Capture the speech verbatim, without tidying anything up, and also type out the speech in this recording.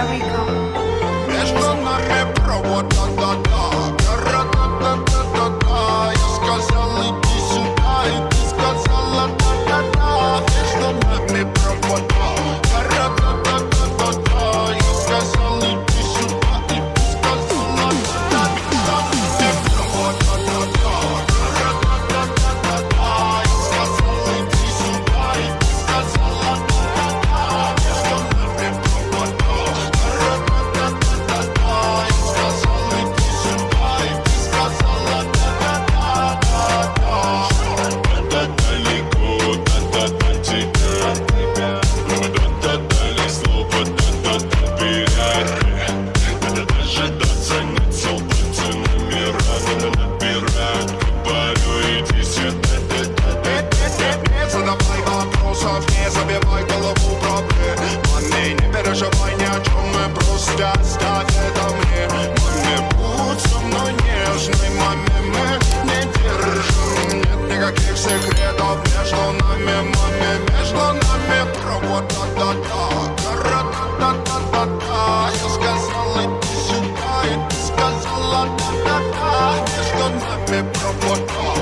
Rico. Между нами провод, да-да-да. Ра-ра-та-та-та-та-та. Я сказал, иди сюда, и ты сказала, да-да-да. Между нами провод, ра-ра-та-та-та-та-та. Я сказал, иди сюда, и ты сказала, да-да-да. Провод, да-да-да. Ра-ра-та-та-та-та-та. Я сказал, иди сюда, и ты сказала, да-да-да. Между нами провод, ра-ра-та-та-та-та. Я сказал, иди сюда, и ты сказала, да-да-да-да-да. Да-да далеко, да-да-да тебя. Да-да дали слово, да-да доверяй. Надо дожидаться, нет сил, пацанами рано набирают. Говорю, иди сюда, да-да-да. Задавай вопросов, не забивай голову проблем. Маме, не переживай ни о чем, мы просто оставь это мне. Маме, будь со мной нежной, маме, мы не держим. Нет никаких секретов между нами, маме, между нами провод, да-да-да. Ра-ра-та-та-та-та. Я сказал, иди сюда, и ты сказала, да-да-да. Между нами провод,